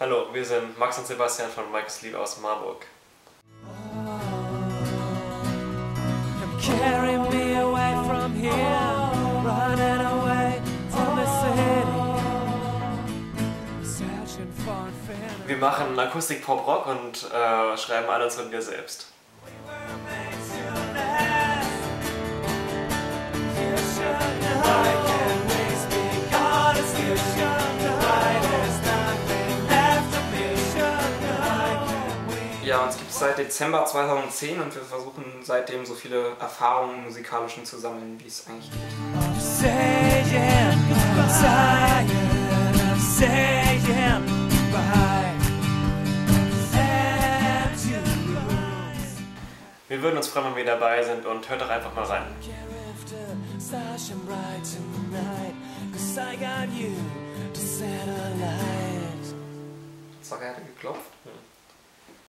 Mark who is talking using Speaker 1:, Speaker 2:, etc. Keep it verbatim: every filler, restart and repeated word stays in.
Speaker 1: Hallo, wir sind Max und Sebastian von Mike's Liebe aus Marburg. Wir machen Akustik-Pop-Rock und äh, schreiben alle unsere Lieder selbst.
Speaker 2: Ja, uns gibt es seit Dezember zweitausendzehn und wir versuchen seitdem so viele Erfahrungen musikalischen zu sammeln, wie es eigentlich geht.
Speaker 1: Wir würden uns freuen, wenn wir dabei sind, und hört doch einfach mal rein.
Speaker 2: Sag, er hätte geklopft.
Speaker 1: Hm.